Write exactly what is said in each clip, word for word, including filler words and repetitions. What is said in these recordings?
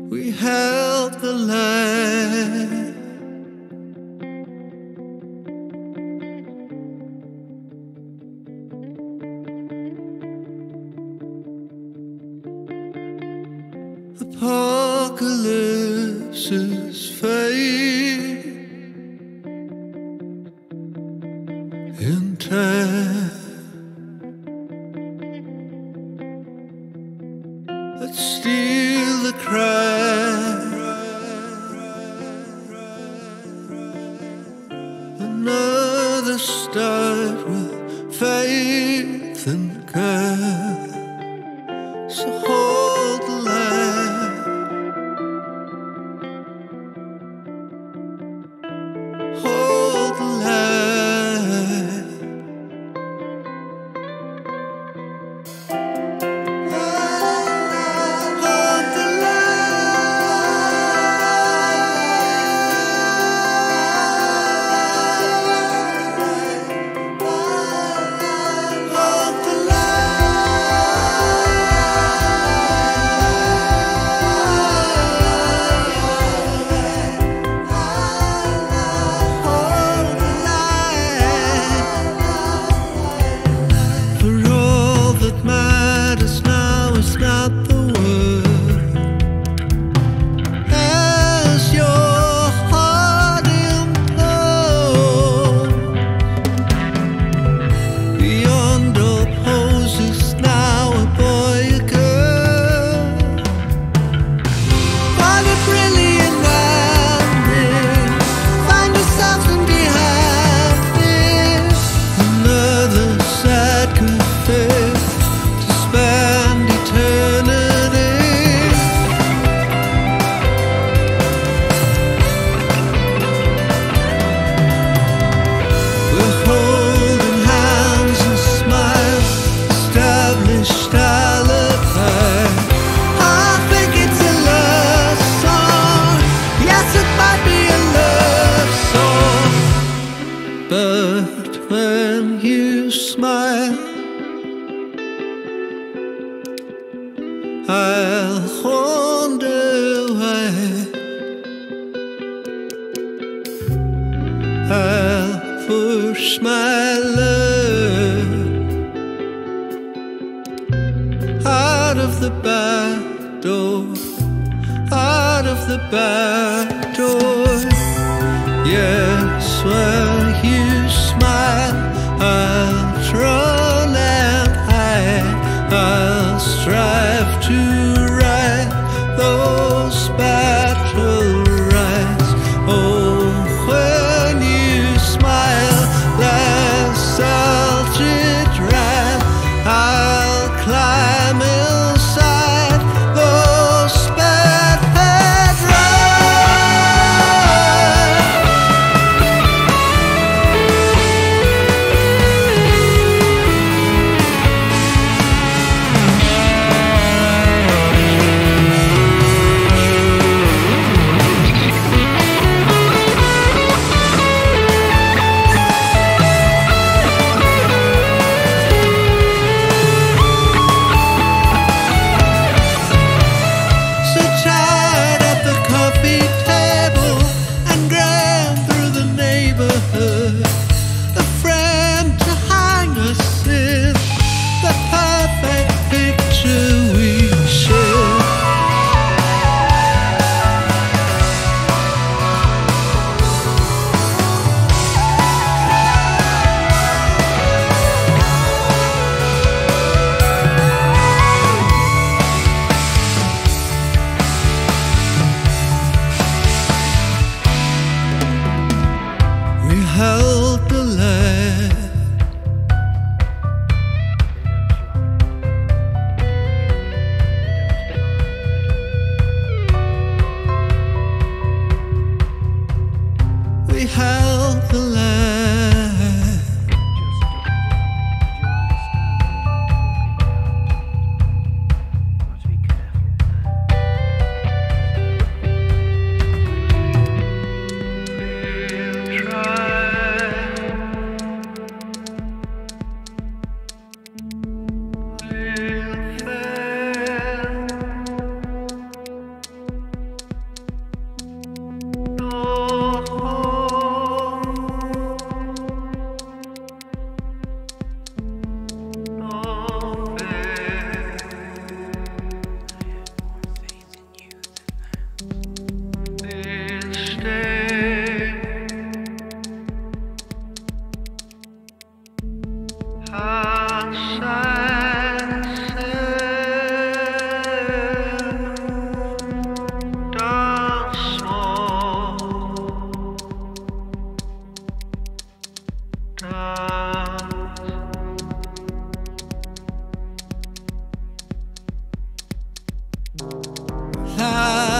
we held the line. Apocalypses fade in time. Let's steal the cry. Another start with faith and God. So hold the line. Hold the line. Hold the But when you smile, I'll wonder why. I'll push my love out of the back door, out of the back door. Yes, when you smile, I'll run and hide. I'll strive to right those battle rights. Oh, when you smile, last I'll treat right. I'll climb inside those bad bad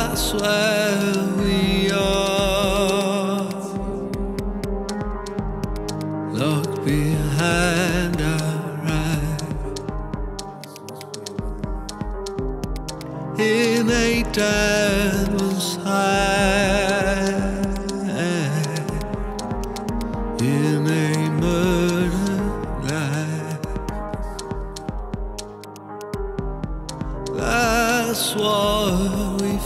That's where we are, locked behind our eyes in a devil's high, in a murder life. That's what we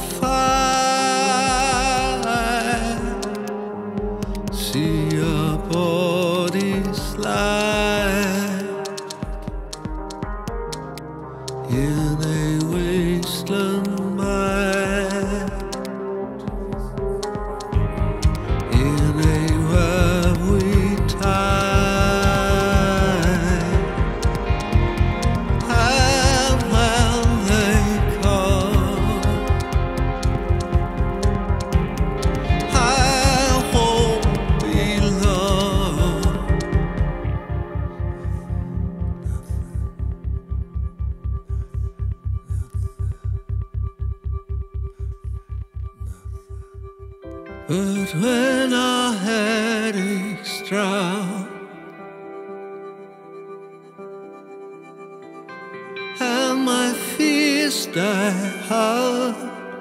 find. See our bodies lie in a wasteland mind, in a web we tie. And when they call, I won't be long. But when our headaches drown and my fears die hard,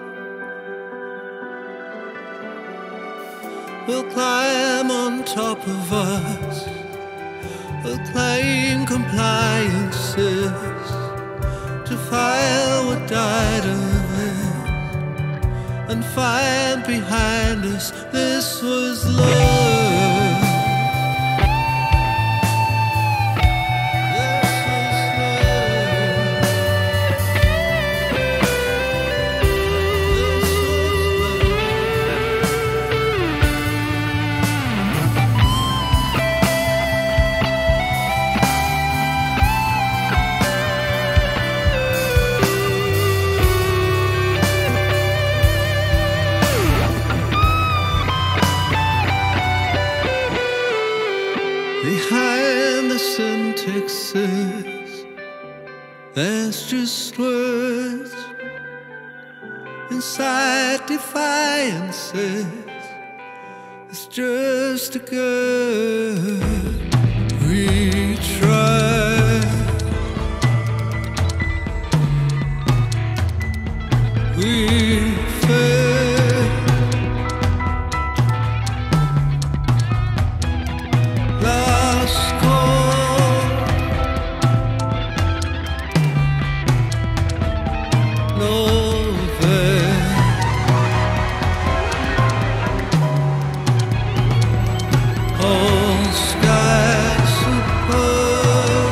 we'll climb on top of us, we'll claim compliances to file what died of it, and find behind us this was love. Behind the syntaxes, there's just words. Inside defiances, it's just a girl. We try, we fail, last call, no avail. All skies above,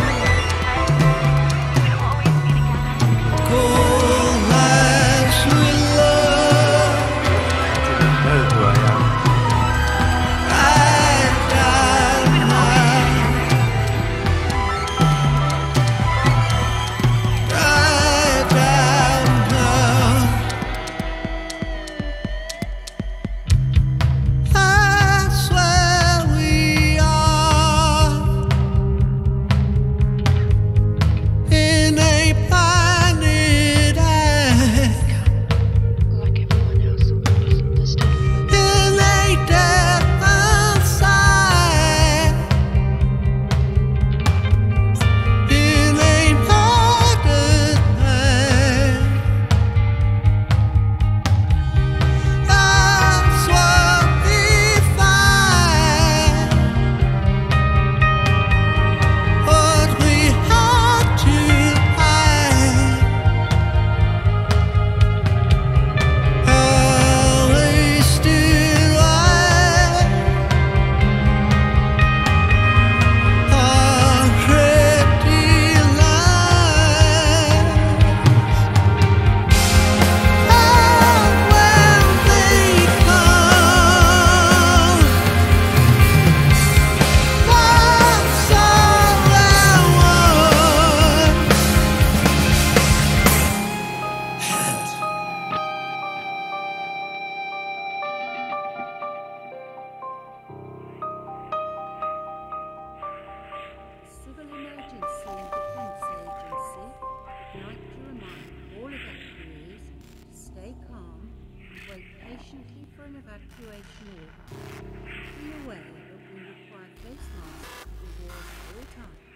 patiently for an evacuation order. Be aware that we require face masks to be worn at all times.